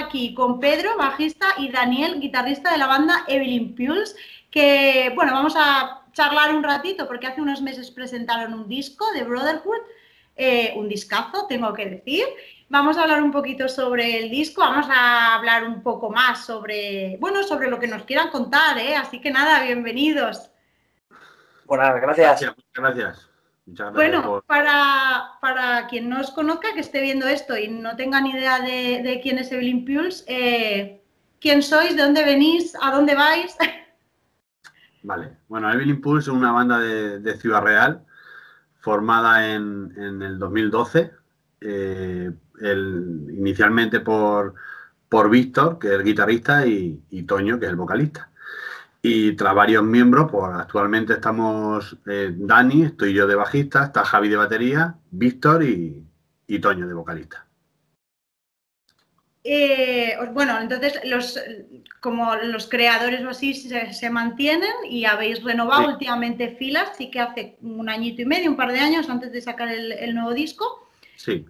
aquí con Pedro, bajista, y Daniel, guitarrista de la banda Evil Impulse, que, bueno, vamos a charlar un ratito porque hace unos meses presentaron un disco de Brotherhood, un discazo, tengo que decir. Vamos a hablar un poquito sobre el disco, vamos a hablar un poco más sobre, bueno, sobre lo que nos quieran contar, ¿eh? Así que nada, bienvenidos. Bueno, gracias. Muchas gracias. Muchas gracias bueno, para quien no os conozca, que esté viendo esto y no tenga ni idea de quién es Evil Impulse, ¿quién sois? ¿De dónde venís? ¿A dónde vais? Vale, bueno, Evil Impulse es una banda de Ciudad Real formada en el 2012, inicialmente por Víctor, que es el guitarrista, y Toño, que es el vocalista. Y tras varios miembros, pues actualmente estamos Dani, estoy yo de bajista, está Javi de batería, Víctor y Toño de vocalista. Bueno, entonces como los creadores o así se mantienen y habéis renovado últimamente filas, sí que hace un añito y medio, un par de años antes de sacar el nuevo disco. Sí.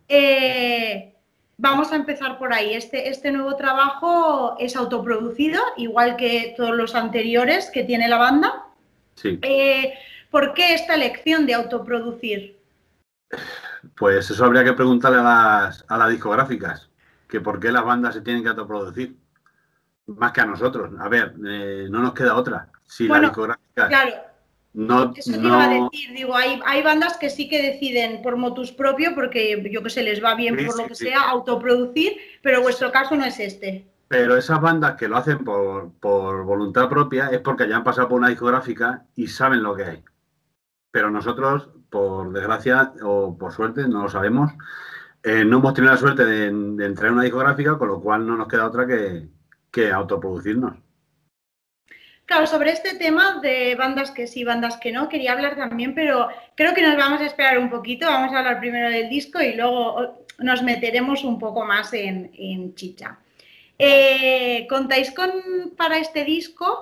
Vamos a empezar por ahí. Este nuevo trabajo es autoproducido, igual que todos los anteriores que tiene la banda. Sí. ¿Por qué esta elección de autoproducir? Pues eso habría que preguntarle a las discográficas, que por qué las bandas se tienen que autoproducir, más que a nosotros. A ver, no nos queda otra. Si la discográfica... Claro. No, eso te iba a decir, digo, hay bandas que sí que deciden por motus propio, porque yo que sé, les va bien por lo que sea, autoproducir, pero vuestro caso no es este. Pero esas bandas que lo hacen por voluntad propia es porque ya han pasado por una discográfica y saben lo que hay. Pero nosotros, por desgracia o por suerte, no lo sabemos, no hemos tenido la suerte de entrar en una discográfica, con lo cual no nos queda otra que autoproducirnos. Claro, sobre este tema de bandas que sí, bandas que no, quería hablar también, pero creo que nos vamos a esperar un poquito. Vamos a hablar primero del disco y luego nos meteremos un poco más en chicha. Contáis para este disco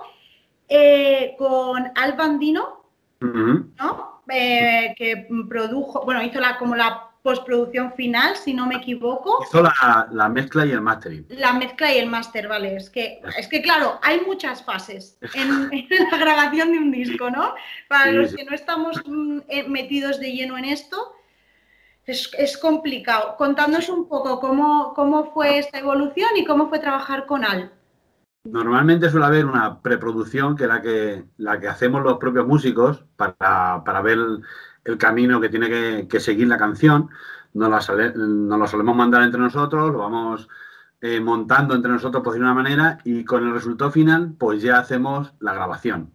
con Al Bandino, ¿no? Que produjo, bueno, hizo como la postproducción final, si no me equivoco. Hizo la mezcla y el mastering. La mezcla y el máster, vale. Es que claro, hay muchas fases en la grabación de un disco, ¿no? Para los que no estamos metidos de lleno en esto, es complicado. Contadnos un poco cómo fue esta evolución y cómo fue trabajar con Al. Normalmente suele haber una preproducción, que es la que hacemos los propios músicos para ver el camino que tiene que seguir la canción. Nos lo solemos mandar entre nosotros, lo vamos montando entre nosotros, por decirlo de una manera, y con el resultado final, pues ya hacemos la grabación.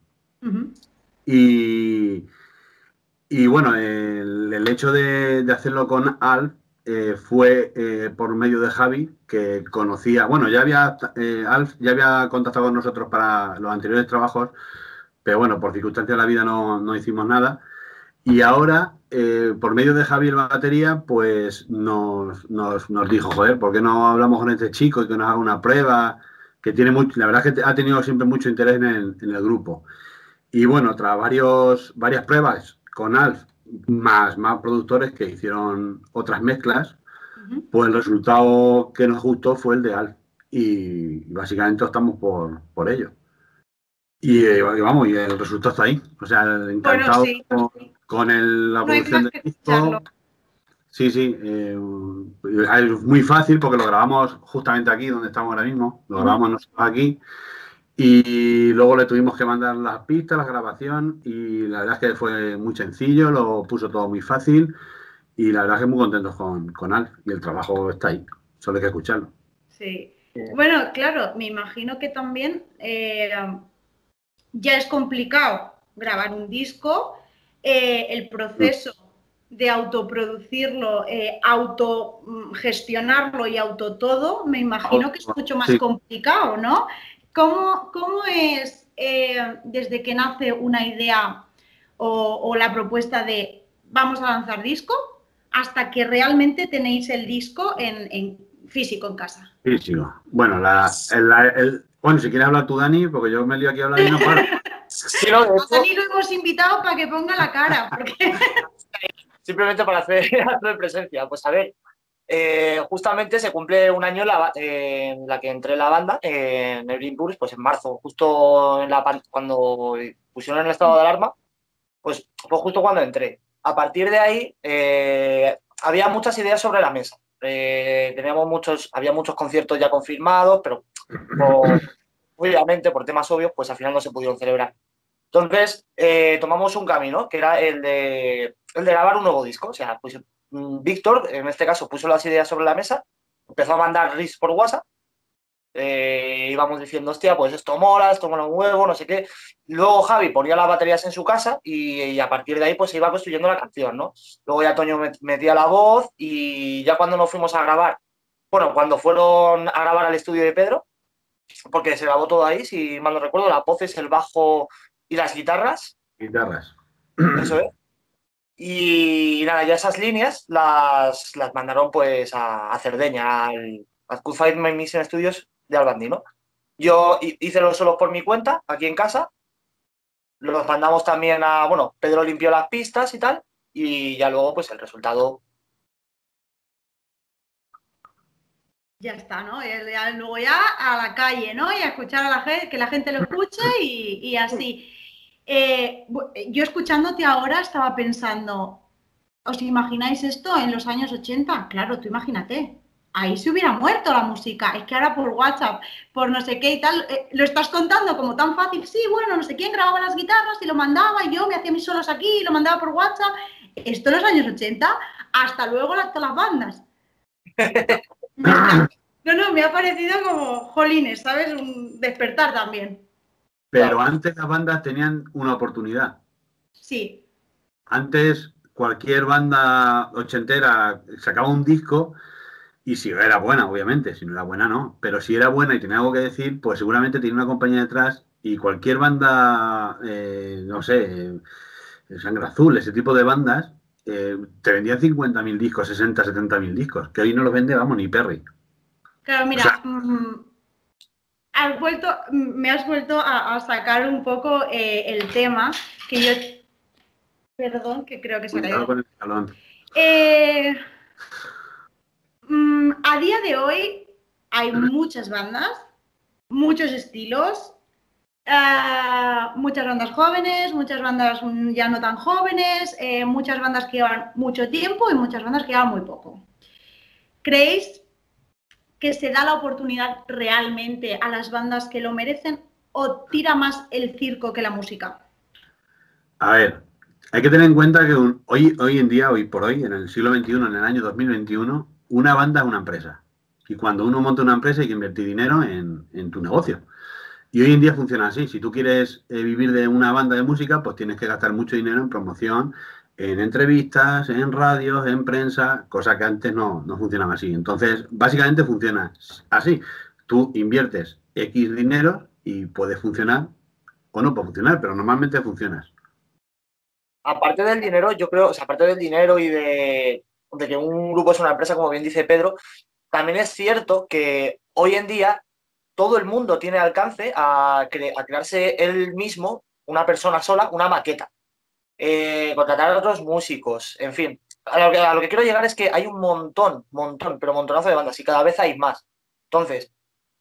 Y bueno, el hecho de hacerlo con Alf fue por medio de Javi, que conocía, bueno, Alf ya había contactado con nosotros para los anteriores trabajos, pero bueno, por circunstancias de la vida no hicimos nada. Y ahora, por medio de Javi, la batería, pues nos dijo, joder, ¿por qué no hablamos con este chico y que nos haga una prueba? Que tiene la verdad es que ha tenido siempre mucho interés en el grupo. Y bueno, tras varias pruebas con Alf, más productores que hicieron otras mezclas, pues el resultado que nos gustó fue el de Alf. Y básicamente estamos por ello. Y vamos, y el resultado está ahí. O sea, encantado con la producción del disco. Sí, es muy fácil porque lo grabamos justamente aquí, donde estamos ahora mismo. Lo grabamos nosotros aquí. Y luego le tuvimos que mandar las pistas, la grabación, y la verdad es que fue muy sencillo, lo puso todo muy fácil, y la verdad es que muy contentos con Alf, y el trabajo está ahí, solo hay que escucharlo. Sí. Bueno, claro, me imagino que también ya es complicado grabar un disco, el proceso de autoproducirlo, autogestionarlo y autotodo, me imagino que es mucho más complicado, ¿no? ¿Cómo es desde que nace una idea o la propuesta de vamos a lanzar disco hasta que realmente tenéis el disco en físico en casa? Físico. Bueno, bueno, si quieres hablar tú, Dani, porque yo me lío aquí a hablar y no paro. A Dani lo hemos invitado para que ponga la cara. Porque... Simplemente para hacer presencia. Pues a ver, justamente se cumple un año en la que entré en la banda, en el Impulse, pues en marzo, justo cuando pusieron el estado de alarma, pues fue justo cuando entré. A partir de ahí había muchas ideas sobre la mesa. Había muchos conciertos ya confirmados, pero obviamente por temas obvios, pues al final no se pudieron celebrar. Entonces tomamos un camino, que era el de grabar un nuevo disco. O sea, pues Víctor, en este caso, puso las ideas sobre la mesa, empezó a mandar riffs por WhatsApp, íbamos diciendo, hostia, pues esto mola un huevo, no sé qué. Luego Javi ponía las baterías en su casa y a partir de ahí pues se iba construyendo la canción, ¿no? Luego ya Toño metía la voz y ya cuando nos fuimos a grabar, bueno, cuando fueron a grabar al estudio de Pedro, porque se grabó todo ahí, si mal no recuerdo, las voces, el bajo y las guitarras. Guitarras. Eso es. Y nada, ya esas líneas las mandaron pues a Cerdeña, al Cool Fight My Mission Studios de Albandi, ¿no? Yo hice los solos por mi cuenta, aquí en casa. Los mandamos también bueno, Pedro limpió las pistas y tal, y ya luego pues el resultado. Ya está, ¿no? Luego ya a la calle, ¿no? Y a escuchar a la gente, que la gente lo escuche y así. Yo escuchándote ahora estaba pensando, ¿os imagináis esto en los años 80? Claro, tú imagínate. Ahí se hubiera muerto la música. Es que ahora por WhatsApp, por no sé qué y tal, lo estás contando como tan fácil. Sí, bueno, no sé quién grababa las guitarras y lo mandaba y yo me hacía mis solos aquí y lo mandaba por WhatsApp. Esto en los años 80, hasta luego todas las bandas. No, me ha parecido como jolines, ¿sabes? Un despertar también. Pero Claro. antes las bandas tenían una oportunidad. Sí. Antes cualquier banda ochentera sacaba un disco y si era buena, obviamente, si no era buena no, pero si era buena y tenía algo que decir, pues seguramente tenía una compañía detrás y cualquier banda, no sé, Sangre Azul, ese tipo de bandas, te vendían 50.000 discos, 60, 70.000 discos, que hoy no los vende, vamos, ni Perry. Claro, mira, O sea, me has vuelto a sacar un poco el tema que yo... Perdón, que creo que se ha cuidado caído. con el salón. A día de hoy hay muchas bandas, muchos estilos, muchas bandas jóvenes, muchas bandas ya no tan jóvenes, muchas bandas que llevan mucho tiempo y muchas bandas que llevan muy poco. ¿Creéis que se da la oportunidad realmente a las bandas que lo merecen o tira más el circo que la música? A ver, hay que tener en cuenta que hoy en día, hoy por hoy, en el siglo XXI, en el año 2021, una banda es una empresa. Y cuando uno monta una empresa hay que invertir dinero en tu negocio. Y hoy en día funciona así. Si tú quieres vivir de una banda de música, pues tienes que gastar mucho dinero en promoción, en entrevistas, en radios, en prensa, cosa que antes no funcionaba así. Entonces, básicamente funciona así. Tú inviertes X dinero y puede funcionar o no puede funcionar, pero normalmente funcionas. Aparte del dinero, yo creo, o sea, aparte del dinero y de que un grupo es una empresa, como bien dice Pedro, también es cierto que hoy en día todo el mundo tiene alcance a crearse él mismo, una persona sola, una maqueta. Contratar a otros músicos, en fin. A lo que quiero llegar es que hay un montón, pero montonazo de bandas y cada vez hay más. Entonces,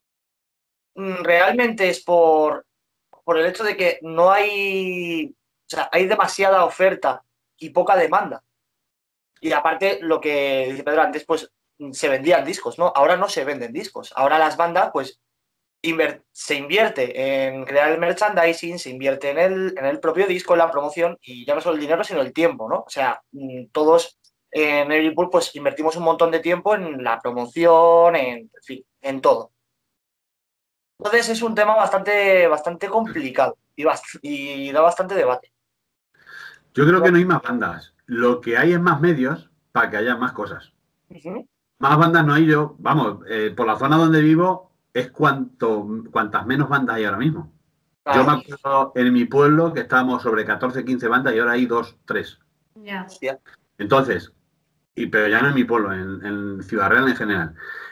realmente es por el hecho de que no hay, o sea, hay demasiada oferta y poca demanda. Y aparte, lo que dice Pedro antes, pues se vendían discos, ¿no? Ahora no se venden discos. Ahora las bandas, pues, se invierte en crear el merchandising, se invierte en el propio disco, en la promoción, y ya no solo el dinero, sino el tiempo, ¿no? O sea, todos en el Liverpool, pues invertimos un montón de tiempo en la promoción, en fin, en todo. Entonces es un tema bastante complicado y da bastante debate. Yo creo que no hay más bandas. Lo que hay es más medios para que haya más cosas. Más bandas no hay yo. Vamos, por la zona donde vivo es cuantas menos bandas hay ahora mismo. Yo me acuerdo en mi pueblo que estábamos sobre 14, 15 bandas y ahora hay 2, 3. Ya. Entonces, pero ya no en mi pueblo, en Ciudad Real en general.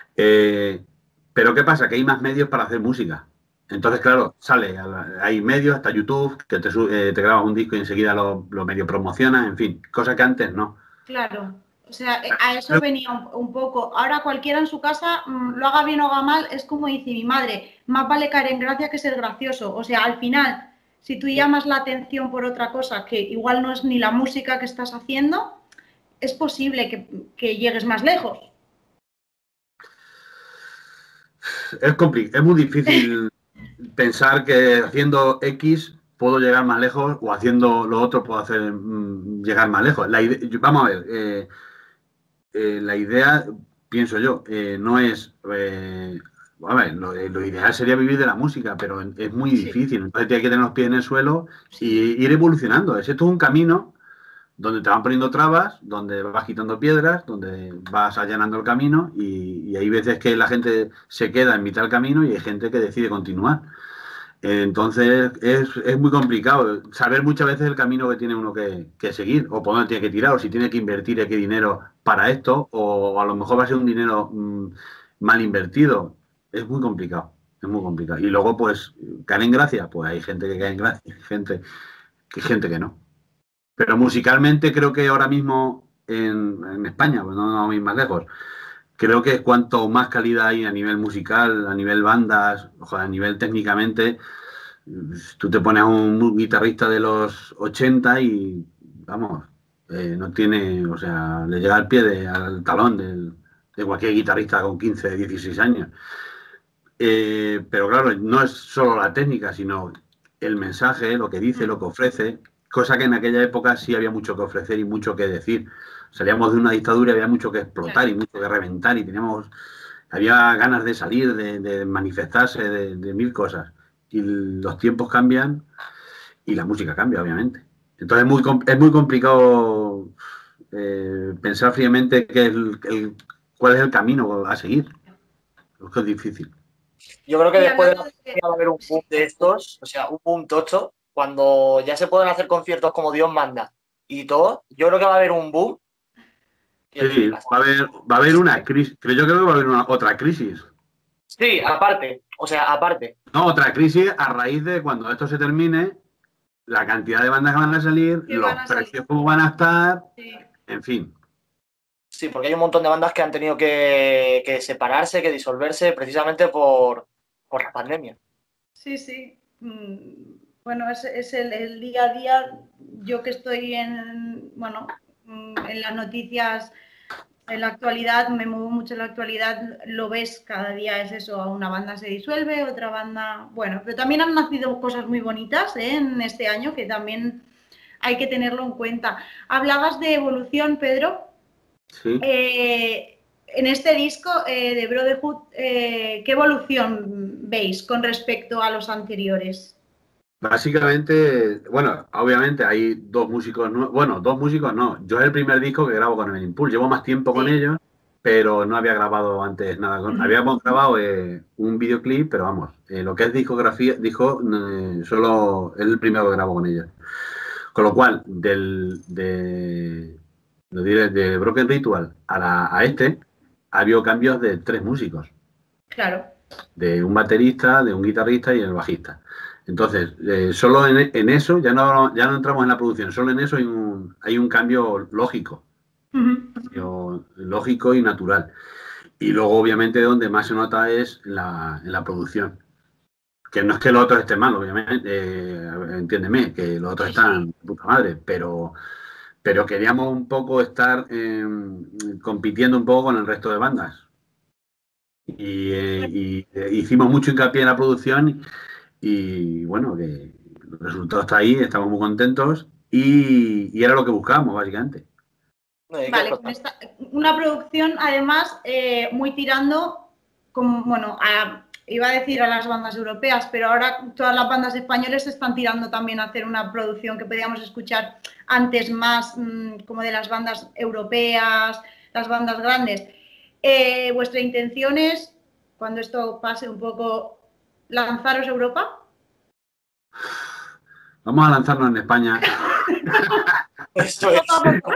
Pero ¿qué pasa? Que hay más medios para hacer música. Entonces, claro, hay medios, hasta YouTube, que te grabas un disco y enseguida lo medio promocionas, en fin, cosa que antes no. Claro. O sea, a eso venía un poco. Ahora cualquiera en su casa, lo haga bien o haga mal, es como dice mi madre, más vale caer en gracia que ser gracioso. O sea, al final, si tú llamas la atención por otra cosa que igual no es ni la música que estás haciendo, es posible que llegues más lejos. Es muy difícil pensar que haciendo X puedo llegar más lejos o haciendo lo otro puedo hacer llegar más lejos. Vamos a ver, la idea, pienso yo, no es... a ver, lo ideal sería vivir de la música, pero es muy difícil. Entonces tienes que tener los pies en el suelo y ir evolucionando. Esto es un camino donde te van poniendo trabas, donde vas quitando piedras, donde vas allanando el camino y hay veces que la gente se queda en mitad del camino y hay gente que decide continuar. Entonces es muy complicado saber muchas veces el camino que tiene uno que seguir o por dónde tiene que tirar o si tiene que invertir X dinero para esto o a lo mejor va a ser un dinero mal invertido. Es muy complicado, es muy complicado. Y luego pues caer en gracia, pues hay gente que cae en gracia, hay gente que no. Pero musicalmente creo que ahora mismo en España, pues no vamos a ir más lejos, creo que cuanto más calidad hay a nivel musical, a nivel bandas, o a nivel técnicamente, tú te pones a un guitarrista de los 80 y, vamos, no tiene, o sea, le llega al pie al talón de cualquier guitarrista con 15, 16 años. Pero claro, no es solo la técnica, sino el mensaje, lo que dice, lo que ofrece, cosa que en aquella época sí había mucho que ofrecer y mucho que decir. Salíamos de una dictadura y había mucho que explotar y mucho que reventar y había ganas de salir, de manifestarse, de mil cosas. Y los tiempos cambian y la música cambia, obviamente. Entonces es muy complicado pensar fríamente cuál es el camino a seguir. Es difícil. Yo creo que después de la pandemia va a haber un boom de estos, o sea, un boom tocho, cuando ya se pueden hacer conciertos como Dios manda y todo, yo creo que va a haber un boom. Sí, va a haber una crisis, pero yo creo que va a haber otra crisis. Sí, aparte, o sea, aparte. No, otra crisis a raíz de cuando esto se termine, la cantidad de bandas que van a salir, los precios cómo van a estar, en fin. Sí, porque hay un montón de bandas que han tenido que separarse, que disolverse, precisamente por la pandemia. Sí, sí. Bueno, es el día a día. Yo que estoy en las noticias, en la actualidad, me muevo mucho en la actualidad, lo ves cada día, es eso, una banda se disuelve, otra banda... Bueno, pero también han nacido cosas muy bonitas en este año que también hay que tenerlo en cuenta. Hablabas de evolución, Pedro. Sí. En este disco de Brotherhood, ¿qué evolución veis con respecto a los anteriores? Básicamente, bueno, obviamente hay dos músicos, dos músicos no. Yo es el primer disco que grabo con el Impulse. Llevo más tiempo con ellos, pero no había grabado antes nada. Habíamos grabado un videoclip, pero vamos, lo que es discografía, solo es el primero que grabo con ellos. Con lo cual, de Broken Ritual a este, ha habido cambios de 3 músicos. Claro. De un baterista, de un guitarrista y el bajista. Entonces, solo en eso, ya no entramos en la producción, solo en eso hay un cambio lógico. Lógico y natural. Y luego, obviamente, donde más se nota es en la producción. Que no es que los otros estén mal, obviamente, entiéndeme, que los otros están de puta madre, pero queríamos un poco estar compitiendo un poco con el resto de bandas. Y hicimos mucho hincapié en la producción y bueno, que el resultado está ahí, estamos muy contentos y era lo que buscábamos, básicamente. Vale, una producción además muy tirando, iba a decir a las bandas europeas, pero ahora todas las bandas españolas están tirando también a hacer una producción que podíamos escuchar antes más como de las bandas europeas, las bandas grandes. ¿Vuestra intención es, cuando esto pase un poco, lanzaros a Europa? Vamos a lanzarnos en España. Esto es.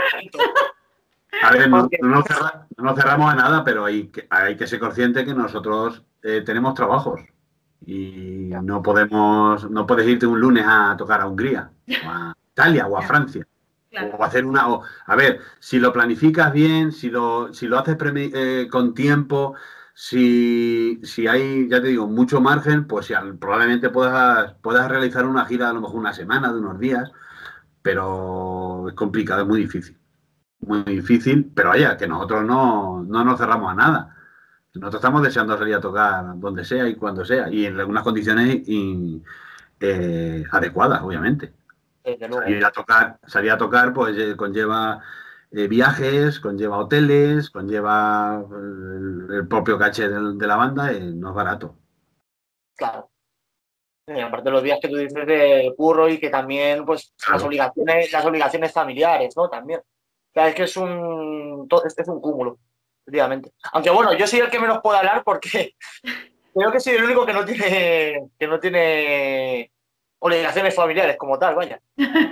A ver, no nos cerramos a nada, pero hay que ser consciente que nosotros tenemos trabajos y no puedes irte un lunes a tocar a Hungría, o a Italia o a Francia. Claro. O hacer a ver, si lo planificas bien, si lo haces con tiempo, si hay, ya te digo, mucho margen, pues probablemente puedas realizar una gira a lo mejor una semana, de unos días, pero es complicado, es muy difícil. Muy difícil, pero vaya, que nosotros no nos cerramos a nada. Nosotros estamos deseando salir a tocar donde sea y cuando sea, y en algunas condiciones adecuadas, obviamente. Desde luego. Salir a tocar pues conlleva viajes, conlleva hoteles, conlleva el propio caché de la banda, no es barato. Claro. Y aparte de los días que tú dices de curro y que también, pues, Claro. las obligaciones familiares, ¿no? También. O sea, es que es un cúmulo, efectivamente. Aunque bueno, yo soy el que menos puede hablar porque creo que soy el único que no tiene obligaciones familiares como tal, vaya.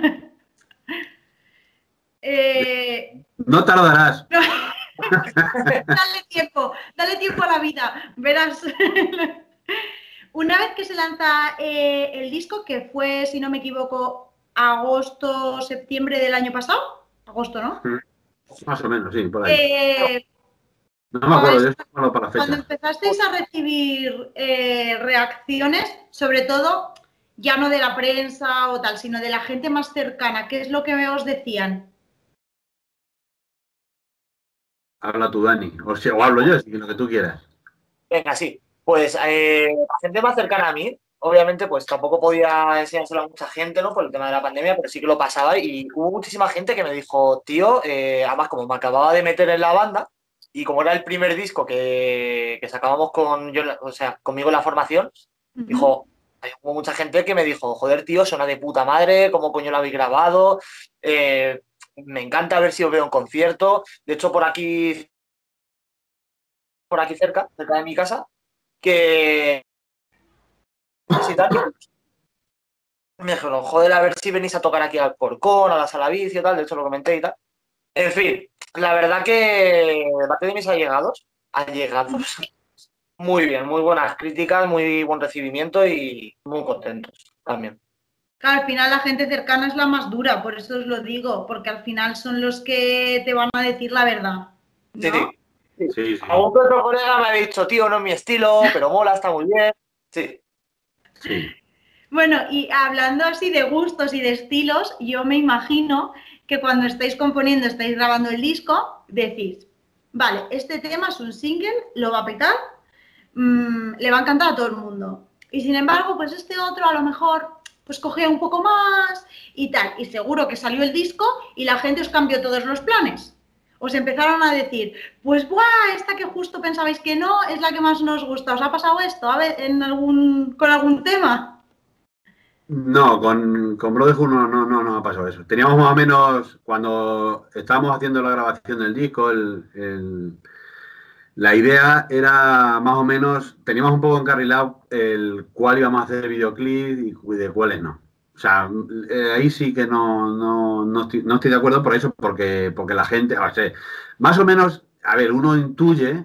No tardarás. Dale tiempo a la vida, verás. Una vez que se lanza el disco, que fue, si no me equivoco, agosto, septiembre del año pasado, agosto, ¿no? Más o menos, sí, por ahí. No me acuerdo, yo estoy malo para la fecha. Cuando empezasteis a recibir reacciones, sobre todo, ya no de la prensa o tal, sino de la gente más cercana, ¿qué es lo que os decían? Habla tú, Dani. O hablo yo, si lo que tú quieras. Venga, sí. Pues la gente más cercana a mí, obviamente, pues tampoco podía enseñárselo a mucha gente, ¿no? Por el tema de la pandemia, pero sí que lo pasaba y hubo muchísima gente que me dijo, tío, además como me acababa de meter en la banda y como era el primer disco que sacábamos conmigo en la formación, dijo, hubo mucha gente que me dijo, joder, tío, suena de puta madre, ¿cómo coño lo habéis grabado? Me encanta ver si os veo en concierto. De hecho, por aquí cerca de mi casa, que me dijeron, joder, a ver si venís a tocar aquí al Corcón, a la Sala Vicio y tal, de hecho lo comenté y tal. En fin, la verdad que parte de mis allegados, muy bien, muy buenas críticas, muy buen recibimiento y muy contentos también. Claro, al final la gente cercana es la más dura, por eso os lo digo, porque al final son los que te van a decir la verdad, ¿no? Sí. Algún otro colega me ha dicho, tío, no es mi estilo, pero mola, está muy bien. Sí. Bueno, y hablando así de gustos y de estilos, yo me imagino que cuando estáis componiendo, estáis grabando el disco, decís, vale, este tema es un single, lo va a petar, le va a encantar a todo el mundo. Y sin embargo, pues este otro a lo mejor pues coge un poco más y tal. Y seguro que salió el disco y la gente os cambió todos los planes. Os empezaron a decir, pues ¡buah! Esta que justo pensabais que no es la que más nos gusta. ¿Os ha pasado esto? A ver, con algún tema. No, con Brotherhood no ha pasado eso. Teníamos más o menos, cuando estábamos haciendo la grabación del disco, la idea era más o menos, teníamos un poco encarrilado el cuál íbamos a hacer el videoclip y de cuáles no. O sea, ahí sí que no estoy de acuerdo por eso, porque la gente, más o menos, a ver, uno intuye,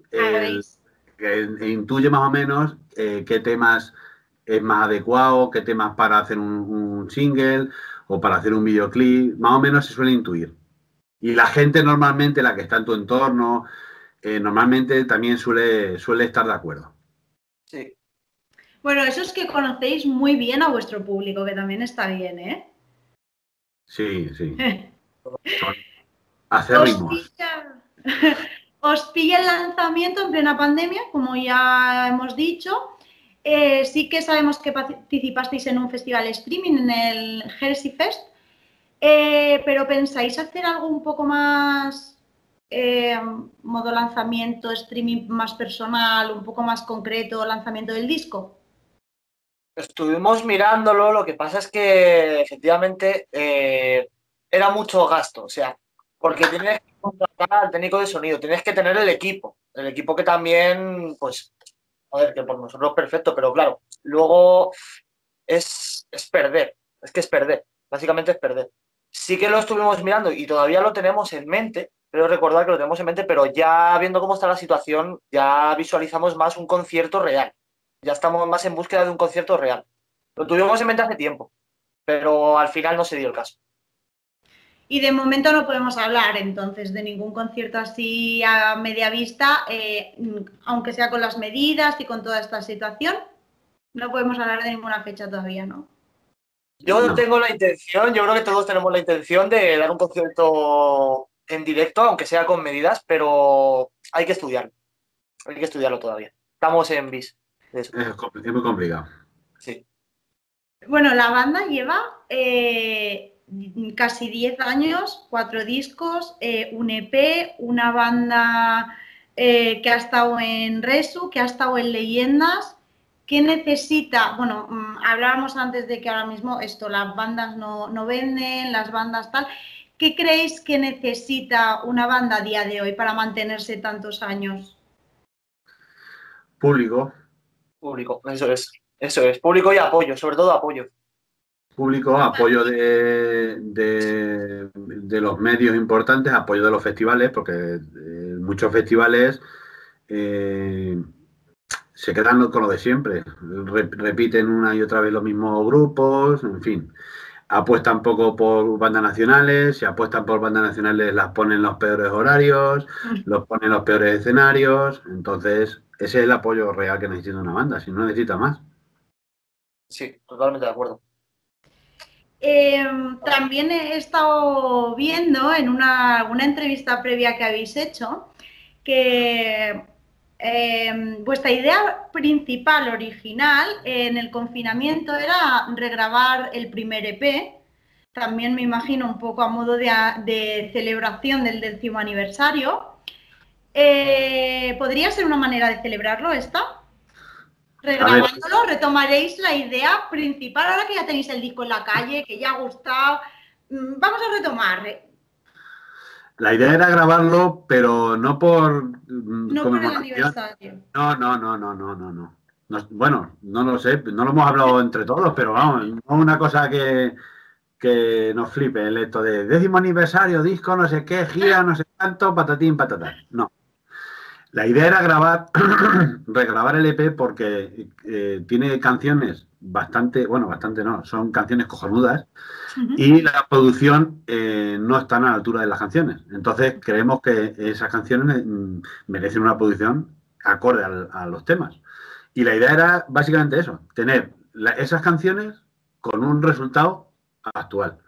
intuye más o menos qué temas es más adecuado, qué temas para hacer un single o para hacer un videoclip, más o menos se suele intuir. Y la gente normalmente, la que está en tu entorno, normalmente también suele estar de acuerdo. Sí. Bueno, eso es que conocéis muy bien a vuestro público, que también está bien, ¿eh? Sí. Son acérrimos. Os pilla el lanzamiento en plena pandemia, como ya hemos dicho. Sí que sabemos que participasteis en un festival streaming, en el Jersey Fest, pero ¿pensáis hacer algo un poco más modo lanzamiento, streaming más personal, un poco más concreto, lanzamiento del disco? Estuvimos mirándolo, lo que pasa es que efectivamente era mucho gasto, o sea, porque tienes que contratar al técnico de sonido, tienes que tener el equipo que también, pues, joder, que por nosotros es perfecto, pero claro, luego es perder, es perder, básicamente es perder. Sí que lo estuvimos mirando y todavía lo tenemos en mente, creo recordar que lo tenemos en mente, pero ya viendo cómo está la situación, ya visualizamos más un concierto real. Ya estamos más en búsqueda de un concierto real. Lo tuvimos en mente hace tiempo, pero al final no se dio el caso. Y de momento no podemos hablar, entonces, de ningún concierto así a media vista, aunque sea con las medidas y con toda esta situación, no podemos hablar de ninguna fecha todavía, ¿no? Yo tengo la intención, yo creo que todos tenemos la intención de dar un concierto en directo, aunque sea con medidas, pero hay que estudiarlo todavía. Estamos en bis de eso. Es muy complicado. Sí. Bueno, la banda lleva casi 10 años, 4 discos, un EP, una banda que ha estado en Resu, que ha estado en Leyendas. ¿Qué necesita? Bueno, hablábamos antes de que ahora mismo las bandas no venden, las bandas tal. ¿Qué creéis que necesita una banda a día de hoy para mantenerse tantos años? Público. Público, eso es. Público y apoyo, sobre todo apoyo. Público, apoyo de los medios importantes, apoyo de los festivales, porque muchos festivales se quedan con lo de siempre. Repiten una y otra vez los mismos grupos, en fin. Apuestan poco por bandas nacionales, si apuestan por bandas nacionales las ponen en los peores horarios, los ponen en los peores escenarios. Entonces, ese es el apoyo real que necesita una banda, si no necesita más. Sí, totalmente de acuerdo. También he estado viendo en una entrevista previa que habéis hecho que vuestra idea principal, original, en el confinamiento era regrabar el primer EP. También me imagino un poco a modo de celebración del 10º aniversario. ¿Podría ser una manera de celebrarlo esta? Regrabándolo, retomaréis la idea principal ahora que ya tenéis el disco en la calle, que ya ha gustado. Vamos a retomar. La idea era grabarlo, pero no por no por el aniversario. No. Bueno, no lo sé, no lo hemos hablado entre todos, pero vamos, no es una cosa que nos flipe el esto de 10º aniversario, disco, no sé qué, gira, no sé cuánto, patatín, patatán. No. La idea era regrabar el EP porque tiene canciones bastante no, son canciones cojonudas y la producción no está a la altura de las canciones. Entonces creemos que esas canciones merecen una producción acorde a los temas. Y la idea era básicamente eso, tener esas canciones con un resultado actual.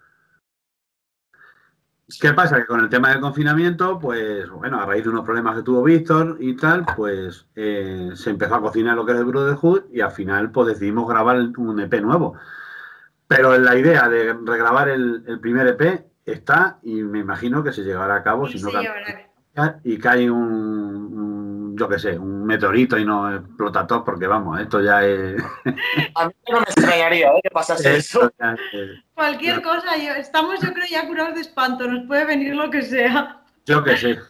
¿Qué pasa? Que con el tema del confinamiento, pues bueno, a raíz de unos problemas que tuvo Víctor y tal, pues se empezó a cocinar lo que era el Brotherhood y al final pues decidimos grabar un EP nuevo. Pero la idea de regrabar el primer EP está y me imagino que se llevará a cabo si no y cae yo qué sé, un meteorito y no explota todo porque vamos, esto ya es... A mí no me extrañaría que pasase eso. Cualquier cosa, estamos yo creo ya curados de espanto, nos puede venir lo que sea. Yo qué sé.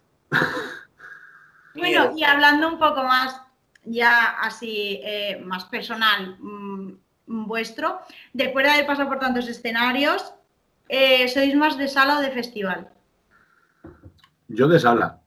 Bueno, y hablando un poco más, ya así, más personal vuestro, después de haber pasado por tantos escenarios, ¿sois más de sala o de festival? Yo de sala.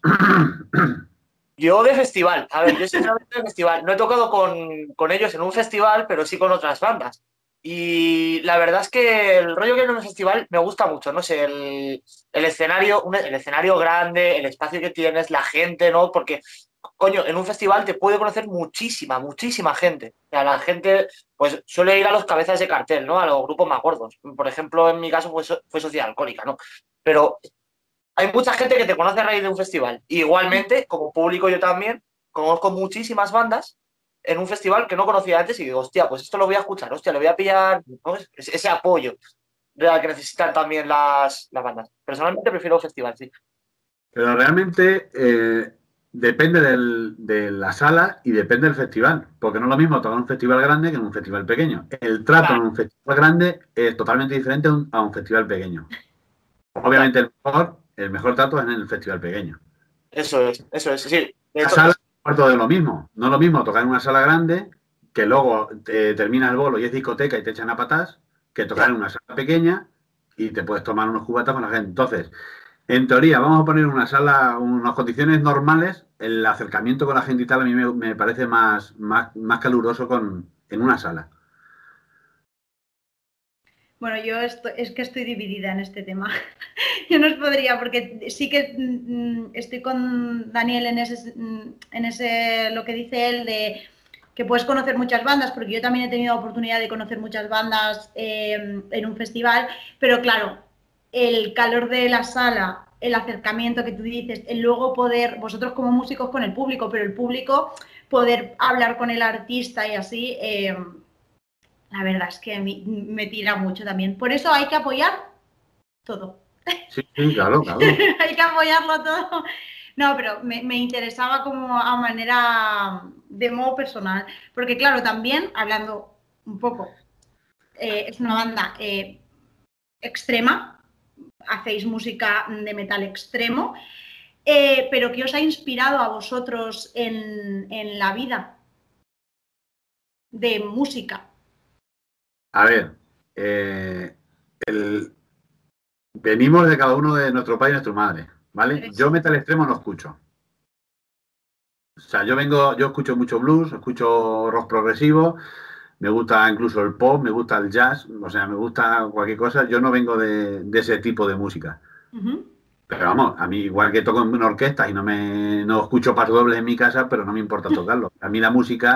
Yo de festival. A ver, yo sinceramente de festival. No he tocado con ellos en un festival, pero sí con otras bandas. Y la verdad es que el rollo que hay en un festival me gusta mucho, no sé, el escenario grande, el espacio que tienes, la gente, ¿no? Porque, coño, en un festival te puede conocer muchísima gente. O sea, la gente, pues, suele ir a los cabezas de cartel, ¿no? A los grupos más gordos. Por ejemplo, en mi caso fue Sociedad Alcohólica, ¿no? Pero hay mucha gente que te conoce a raíz de un festival. Igualmente, como público yo también, conozco muchísimas bandas en un festival que no conocía antes y digo, hostia, pues esto lo voy a escuchar, hostia, le voy a pillar, ¿no? Ese apoyo real que necesitan también las bandas. Personalmente prefiero el festival, sí. Pero realmente depende de la sala y depende del festival, porque no es lo mismo tocar en un festival grande que en un festival pequeño. El trato en un festival grande es totalmente diferente a un festival pequeño. Obviamente el mejor trato es en el festival pequeño. Eso es, sí. La sala es todo de lo mismo. No es lo mismo tocar en una sala grande, que luego termina el bolo y es discoteca y te echan a patas, que tocar en una sala pequeña y te puedes tomar unos cubatas con la gente. Entonces, en teoría, vamos a poner una sala, unas condiciones normales, el acercamiento con la gente y tal a mí me parece más caluroso en una sala. Bueno, es que estoy dividida en este tema. Yo no os podría, porque sí que estoy con Daniel en ese, lo que dice él de que puedes conocer muchas bandas, porque yo también he tenido la oportunidad de conocer muchas bandas en un festival, pero claro, el calor de la sala, el acercamiento que tú dices, el luego poder, vosotros como músicos con el público, pero el público poder hablar con el artista y así, la verdad es que me tira mucho también. Por eso hay que apoyar todo. Sí, sí, claro, claro. Hay que apoyarlo todo. No, pero me interesaba como a manera de modo personal, porque claro, también hablando un poco, es una banda extrema, hacéis música de metal extremo, pero ¿qué os ha inspirado a vosotros en la vida de música? A ver, venimos de cada uno de nuestro padre y nuestra madre, ¿vale? Yo metal extremo no escucho. O sea, yo escucho mucho blues, escucho rock progresivo, me gusta incluso el pop, me gusta el jazz, o sea, me gusta cualquier cosa. Yo no vengo de ese tipo de música. Pero vamos, a mí igual que toco en una orquesta y no escucho pasodobles en mi casa, pero no me importa tocarlo. A mí la música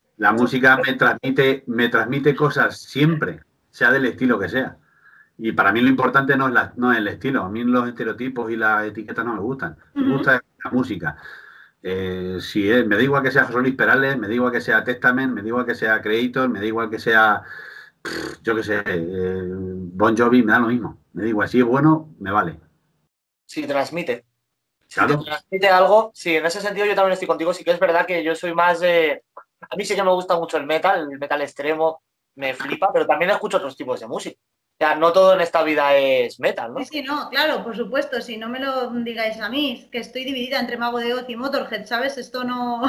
me transmite cosas siempre, sea del estilo que sea. Y para mí lo importante no es el estilo. A mí los estereotipos y las etiquetas no me gustan. Me gusta la música. Me da igual que sea José Luis Perales, me da igual que sea Testament, me da igual que sea Creator, me da igual que sea, yo qué sé, Bon Jovi, me da lo mismo. Me da igual, si es bueno, me vale. Si transmite. Claro. Si te transmite algo, sí, en ese sentido yo también estoy contigo. Sí que es verdad que yo soy más de... A mí sí que me gusta mucho el metal extremo me flipa, pero también escucho otros tipos de música. O sea, no todo en esta vida es metal, ¿no? Sí, no, claro, por supuesto, si no me lo digáis a mí, que estoy dividida entre Mago de Oz y Motorhead, ¿sabes? Esto no...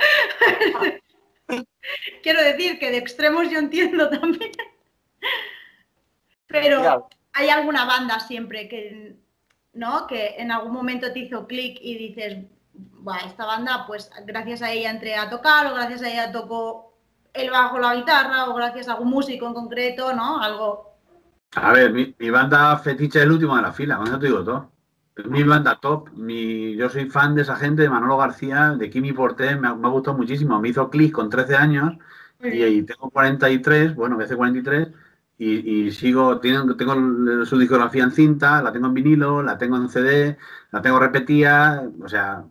Quiero decir que de extremos yo entiendo también. Pero hay alguna banda siempre que, ¿no? Que en algún momento te hizo clic y dices, bueno, esta banda, pues gracias a ella entré a tocar, o gracias a ella toco el bajo, la guitarra, o gracias a algún músico en concreto, ¿no? Algo... A ver, mi banda fetiche es el último de la fila, con eso te digo todo. Es mi banda top. Yo soy fan de esa gente, de Manolo García, de Kimi Porté, me ha gustado muchísimo. Me hizo clic con 13 años y tengo 43, bueno, me hace 43 y sigo, tengo su discografía en cinta, la tengo en vinilo, la tengo en CD, la tengo repetida, o sea,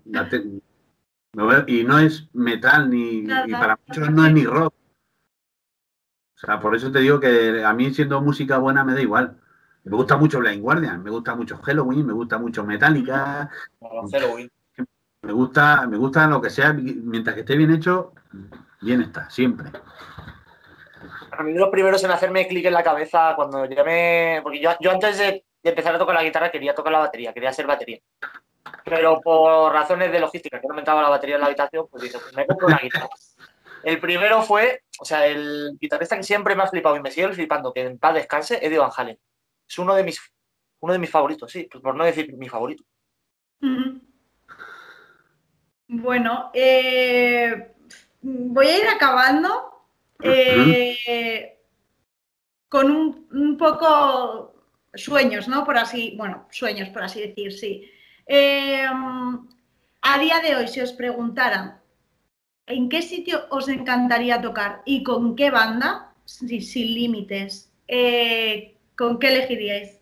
y no es metal y para muchos no es ni rock. O sea, por eso te digo que a mí siendo música buena me da igual. Me gusta mucho Blind Guardian, me gusta mucho Halloween, me gusta mucho Metallica. Halloween. Me gusta lo que sea, mientras que esté bien hecho, bien está, siempre. A mí de los primeros en hacerme clic en la cabeza cuando ya me... Porque yo antes de empezar a tocar la guitarra quería tocar la batería, quería ser batería. Pero por razones de logística, que no me entraba la batería en la habitación, pues dije, pues me compro una guitarra. El primero fue, o sea, el guitarrista que siempre me ha flipado y me sigue flipando, que en paz descanse, Eddie Van Halen. Es uno de mis favoritos, sí, pues por no decir mi favorito. Bueno, voy a ir acabando con un poco sueños, ¿no? Sueños, por así decir, sí. A día de hoy, si os preguntaran ¿en qué sitio os encantaría tocar y con qué banda, sin límites, con qué elegiríais?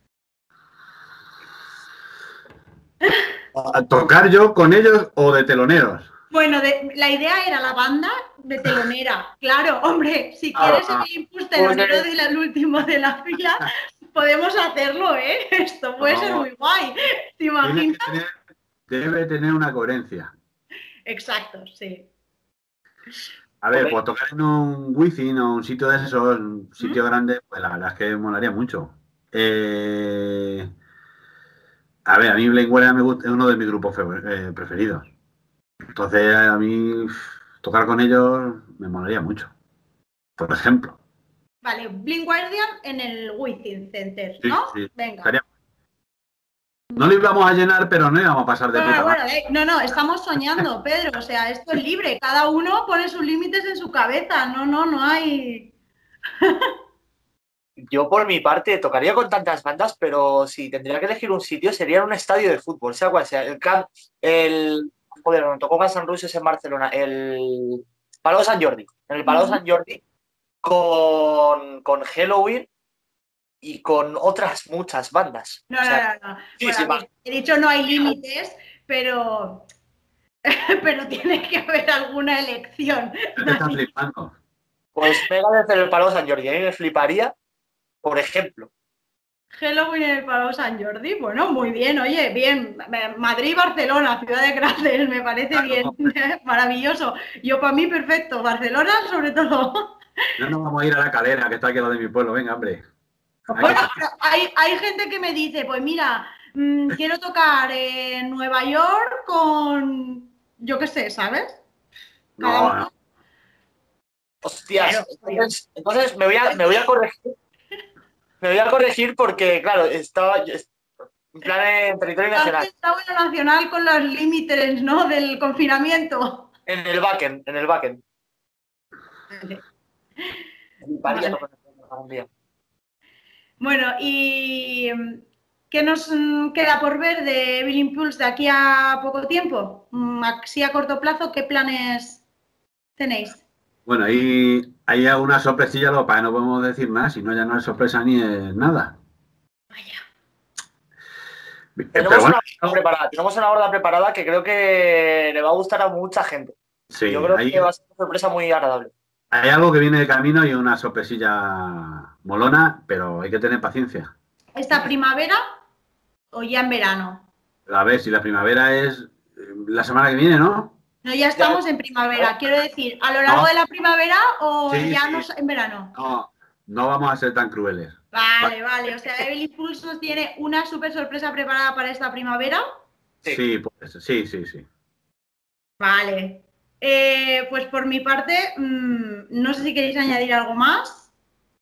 ¿A tocar yo con ellos o de teloneros? Bueno, la idea era la banda de telonera. Claro, hombre, si quieres el impulso telonero del último de la fila, podemos hacerlo, ¿eh? Esto puede ser muy guay. ¿Te imaginas? Debe tener una coherencia. Exacto, sí. A ver, pues tocar en un Wizzing o un sitio de esos, un sitio grande, pues la verdad es que molaría mucho. A ver, a mí Blind Guardian es uno de mis grupos preferidos. Entonces, a mí tocar con ellos me molaría mucho. Por ejemplo. Vale, Blind Guardian en el Wizzing Center, ¿no? Sí. Venga. No lo íbamos a llenar, pero no íbamos a pasar de puta madre. No, estamos soñando, Pedro. O sea, esto es libre. Cada uno pone sus límites en su cabeza. No hay... Yo por mi parte tocaría con tantas bandas, pero si tendría que elegir un sitio sería en un estadio de fútbol, sea cual sea. Joder, me tocó Guns N' Roses en Barcelona, el Palau Sant Jordi. En el Palau Sant Jordi con Helloween y con otras muchas bandas. No, sí, bueno, he dicho no hay límites, pero tiene que haber alguna elección. ¿Qué estás flipando? Pues Megadeth en el Palau Sant Jordi, a mí me fliparía, por ejemplo. Halloween en el Palau Sant Jordi, bueno, muy bien, oye, bien. Madrid, Barcelona, ciudades grandes, me parece bien, maravilloso. Yo para mí perfecto, Barcelona sobre todo. No nos vamos a ir a La Calera, que está aquí al lado de mi pueblo, venga, hombre. Bueno, hay gente que me dice, pues mira, quiero tocar en Nueva York con, yo qué sé, ¿sabes? No. Hostias, entonces me voy a corregir. Me voy a corregir porque, claro, estaba en plan en territorio nacional. Está bueno nacional con los límites, ¿no? Del confinamiento. En el backend. Vale. Bueno, ¿y qué nos queda por ver de Evil Impulse de aquí a poco tiempo? Así a corto plazo, ¿qué planes tenéis? Bueno, ahí hay alguna sorpresilla, lo para no podemos decir nada, si no ya no es sorpresa ni es nada. Vaya. Tenemos una horda preparada que creo que le va a gustar a mucha gente. Sí, yo creo que va a ser una sorpresa muy agradable. Hay algo que viene de camino y una sorpresilla molona, pero hay que tener paciencia. ¿Esta primavera o ya en verano? A ver, si la primavera es la semana que viene, ¿no? No, ya estamos en primavera. Quiero decir, ¿a lo largo de la primavera o ya en verano? No vamos a ser tan crueles. Vale. O sea, Evil Impulse nos tiene una súper sorpresa preparada para esta primavera. Sí, pues, sí. Vale. Pues por mi parte, no sé si queréis añadir algo más.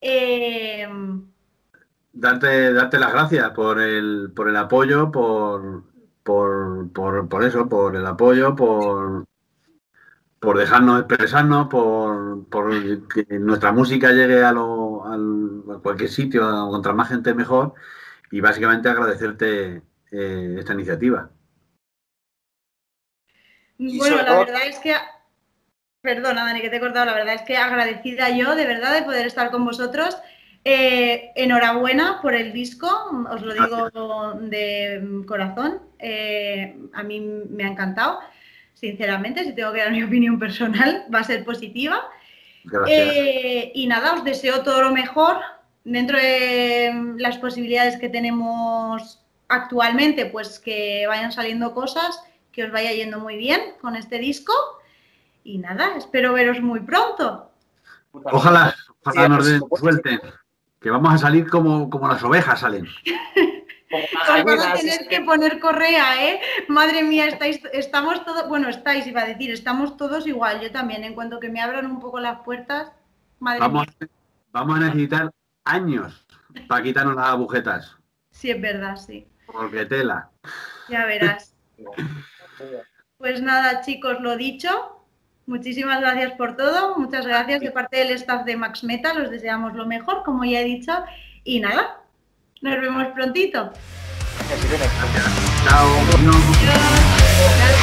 Darte las gracias por el apoyo, por eso, por el apoyo, por dejarnos expresarnos, por que nuestra música llegue a cualquier sitio, a contra más gente mejor, y básicamente agradecerte esta iniciativa. Bueno, la verdad es que, perdona Dani que te he cortado, la verdad es que agradecida yo de verdad de poder estar con vosotros. Enhorabuena por el disco, os lo digo de corazón, a mí me ha encantado, sinceramente, si tengo que dar mi opinión personal, va a ser positiva. Y nada, os deseo todo lo mejor dentro de las posibilidades que tenemos actualmente, pues que vayan saliendo cosas, que os vaya yendo muy bien con este disco y nada, espero veros muy pronto. Ojalá nos suelten. Que vamos a salir como las ovejas salen. Os van a tener que poner correa, ¿eh? Madre mía, estamos todos, bueno, iba a decir, estamos todos igual, yo también, en cuanto que me abran un poco las puertas, madre mía. Vamos a necesitar años para quitarnos las agujetas. Sí, es verdad, sí. Porque tela. Ya verás. Pues nada, chicos, lo dicho. Muchísimas gracias por todo, muchas gracias de parte del staff de Max Metal, os deseamos lo mejor, como ya he dicho, y nada, nos vemos prontito. Chao. Adiós.